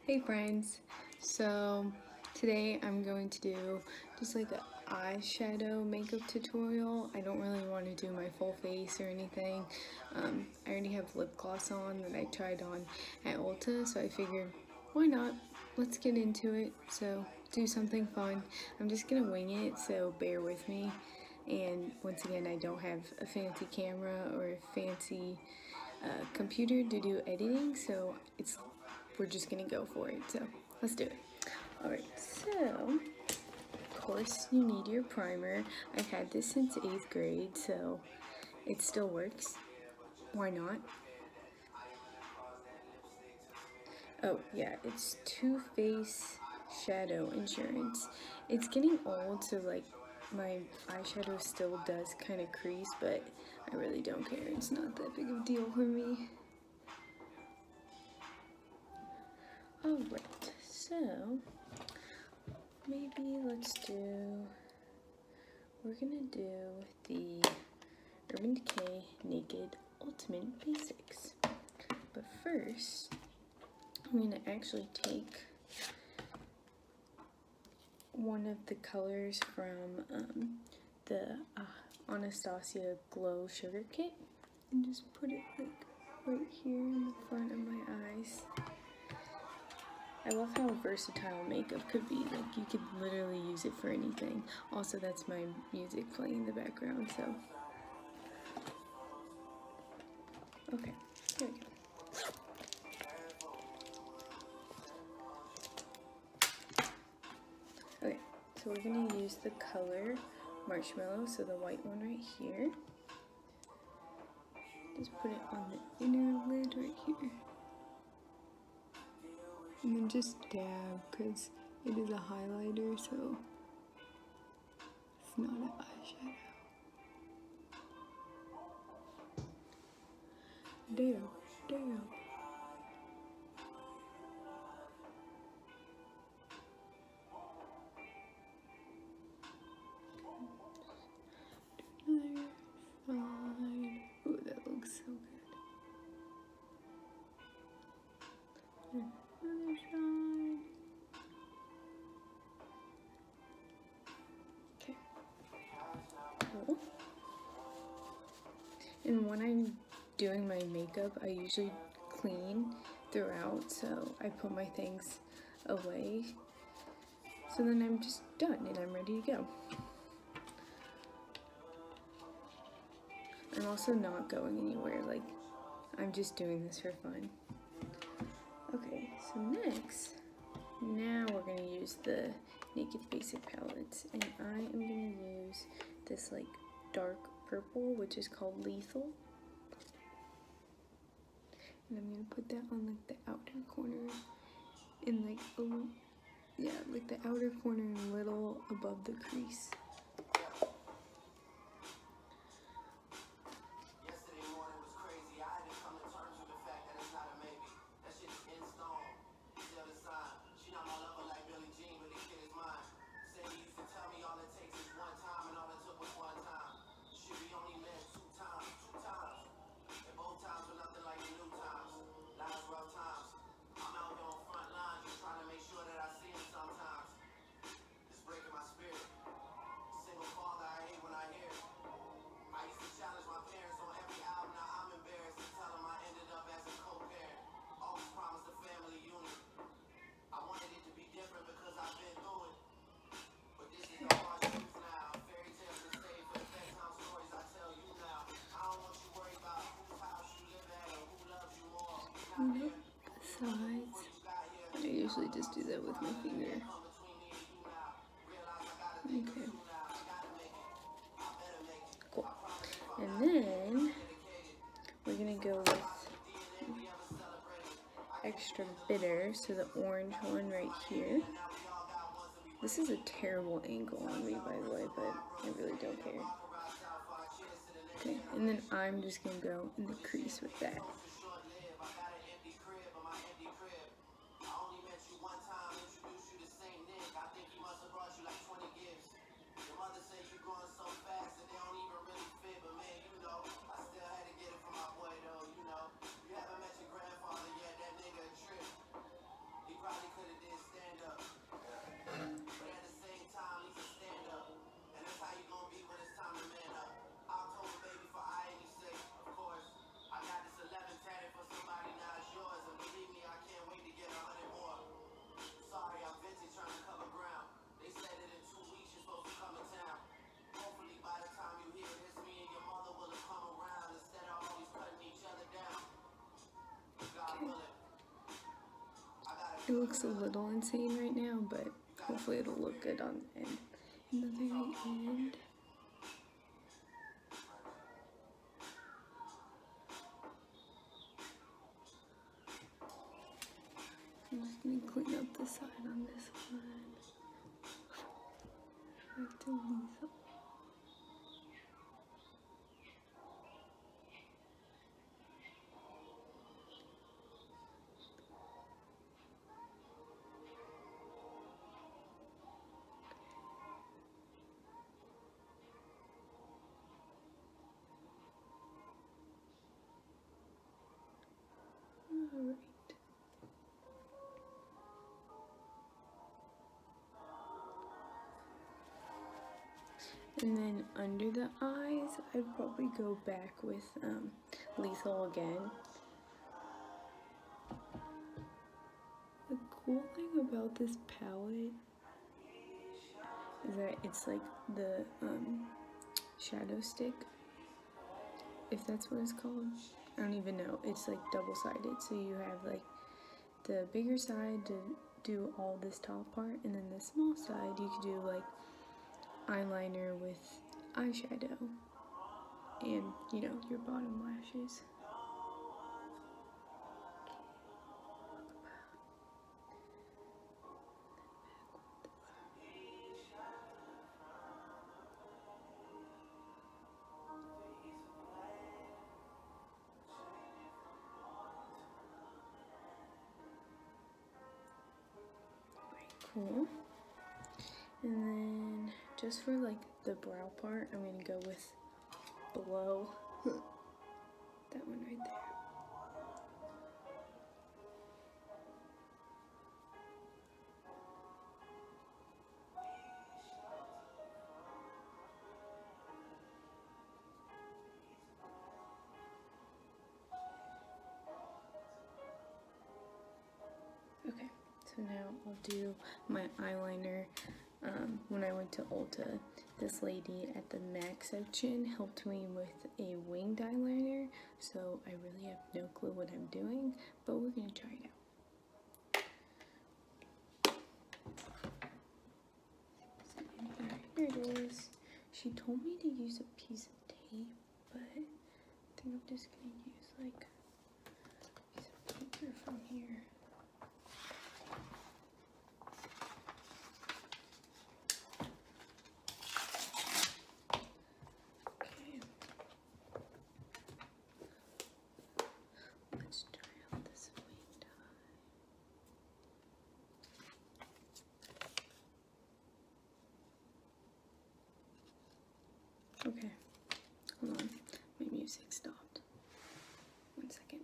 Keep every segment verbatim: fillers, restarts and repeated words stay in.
Hey friends, so today I'm going to do just like an eyeshadow makeup tutorial. I don't really want to do my full face or anything. Um, I already have lip gloss on that I tried on at Ulta, so I figured why not? Let's get into it. So do something fun. I'm just gonna wing it, so bear with me. And once again, I don't have a fancy camera or a fancy uh, computer to do editing, so it's we're just gonna go for it. So let's do it. All right, so of course you need your primer. I've had this since eighth grade, so it still works. Why not? Oh yeah, it's Too Faced Shadow Insurance. It's getting old, so like my eyeshadow still does kind of crease, but I really don't care. It's not that big of a deal for me. Alright, so maybe let's do, we're gonna do the Urban Decay Naked Ultimate Basics. But first, I'm gonna actually take one of the colors from um, the uh, Anastasia Glow Sugar Kit and just put it like right here in the front of my eyes. I love how versatile makeup could be. Like, you could literally use it for anything. Also, that's my music playing in the background, so. Okay, here we go. Okay, so we're gonna use the color Marshmallow, so the white one right here. Just put it on the inner lid right here. And then just dab, because it is a highlighter, so it's not an eyeshadow. Dab, dab. Another side. Ooh, that looks so good. Another side. Okay. Cool. And when I'm doing my makeup, I usually clean throughout, so I put my things away. So then I'm just done and I'm ready to go. I'm also not going anywhere, like, I'm just doing this for fun. Okay, so next, now we're gonna use the Naked Basic palettes, and I am gonna use this like dark purple, which is called Lethal. And I'm gonna put that on like the outer corner, in like a little, yeah, like the outer corner and a little above the crease. Nope, sides. I usually just do that with my finger. Okay. Cool. And then we're gonna go with Extra Bitter, so the orange one right here. This is a terrible angle on me, by the way, but I really don't care. Okay, and then I'm just gonna go in the crease with that. It looks a little insane right now, but hopefully it'll look good on the end. In the very end. I'm just gonna clean up the side on this one. Back to Lisa. Alright. And then under the eyes, I'd probably go back with um, Lethal again. The cool thing about this palette is that it's like the um, shadow stick, if that's what it's called. I don't even know. It's like double-sided, so you have like the bigger side to do all this top part, and then the small side you could do like eyeliner with eyeshadow and, you know, your bottom lashes. Cool. And then just for like the brow part, I'm gonna go with below that one right there. Okay, so now I'll do my eyeliner. Um, when I went to Ulta, this lady at the MAC section helped me with a winged eyeliner, so I really have no clue what I'm doing, but we're gonna try it out. So here it is. She told me to use a piece of tape, but I think I'm just gonna use like a piece of paper from here. Okay, hold on, my music stopped. One second.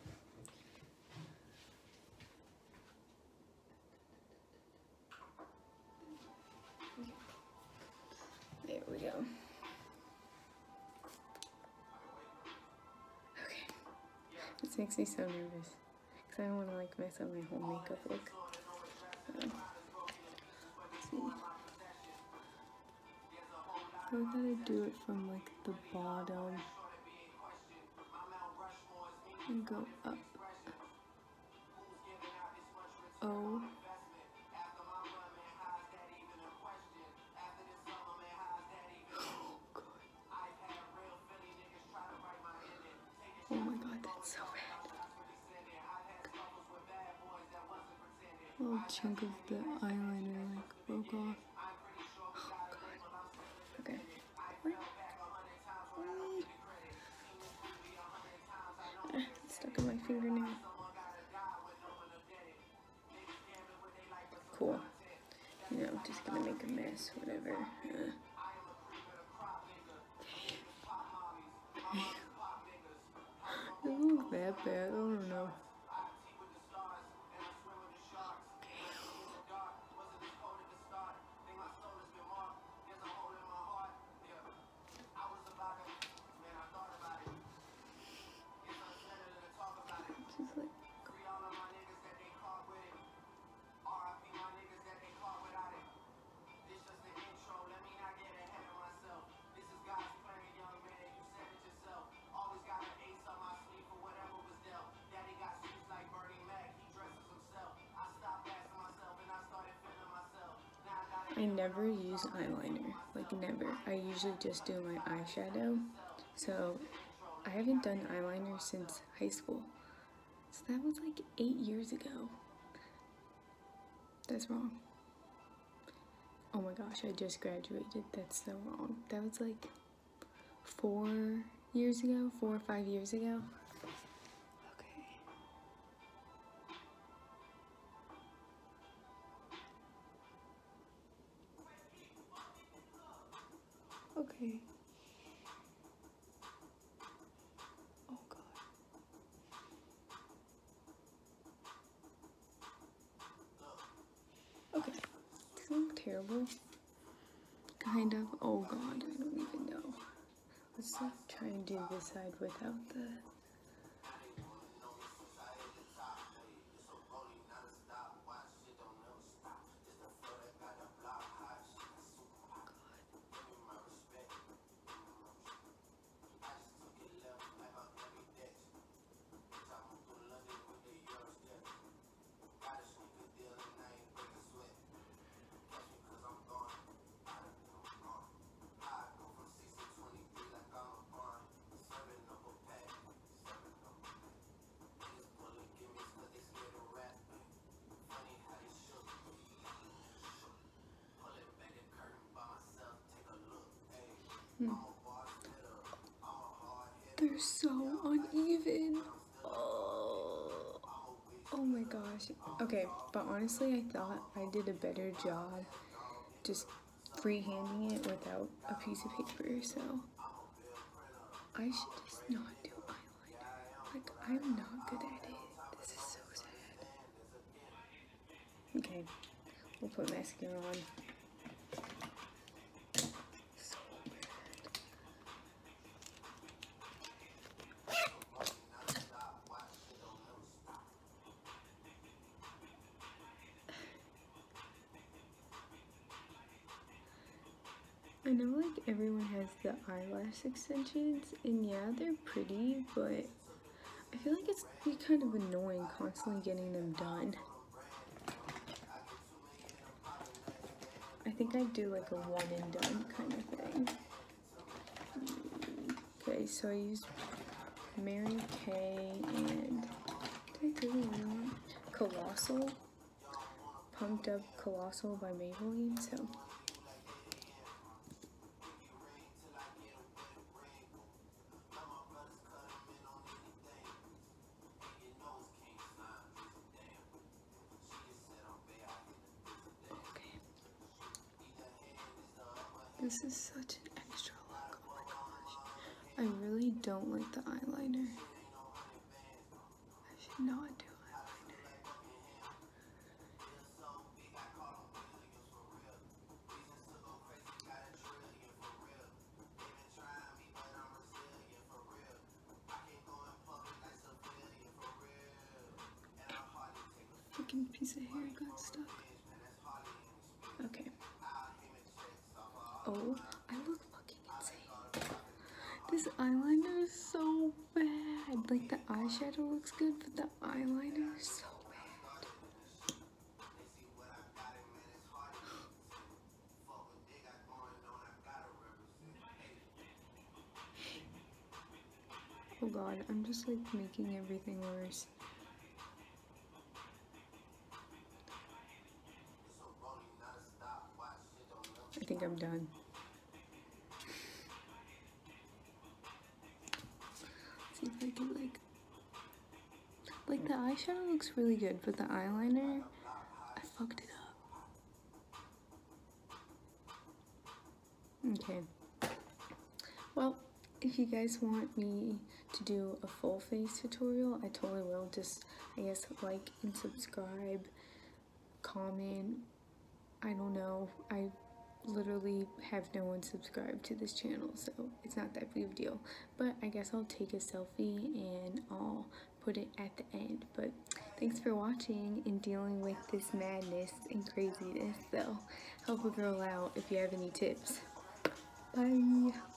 There we go. Okay, this makes me so nervous because I don't want to like mess up my whole makeup look. Um, let's see. I gotta do it from like the bottom and go up. Oh. Oh my god, that's so bad. A little chunk of the eyeliner like broke off. Oh god. Okay. It's stuck in my fingernail. Cool. You know, just gonna make a mess, whatever. Uh. It doesn't look that bad, I don't know. Just like I never use eyeliner, like never. I usually just do my eyeshadow. So I haven't done eyeliner since high school. So that was like eight years ago. That's wrong. Oh my gosh, I just graduated. That's so wrong. That was like four years ago, four or five years ago. Okay. Oh god. Okay. Does it look terrible? Kind of. Oh god, I don't even know. Let's like try and do this side without the... Hmm. They're so uneven. Oh. Oh my gosh. Okay, but honestly, I thought I did a better job just freehanding it without a piece of paper, so I should just not do eyeliner. Like, I'm not good at it. This is so sad. Okay, we'll put mascara on. I know like everyone has the eyelash extensions, and yeah, they're pretty, but I feel like it's kind of annoying constantly getting them done. I think I do like a one and done kind of thing. Okay, so I used Mary Kay and did I do the one? Colossal, Pumped Up Colossal by Maybelline, so. This is such an extra look, oh my gosh. I really don't like the eyeliner. I should not do eyeliner. Freaking piece of hair got stuck. Okay. Oh, I look fucking insane. This eyeliner is so bad. Like, the eyeshadow looks good, but the eyeliner is so bad. Oh god, I'm just like making everything worse. I think I'm done. Let's see if I can like, like the eyeshadow looks really good, but the eyeliner, I fucked it up. Okay. Well, if you guys want me to do a full face tutorial, I totally will. Just, I guess, like and subscribe, comment. I don't know. I literally have no one subscribed to this channel, so it's not that big of a deal. But I guess I'll take a selfie and I'll put it at the end. But thanks for watching and dealing with this madness and craziness. So help a girl out if you have any tips. Bye.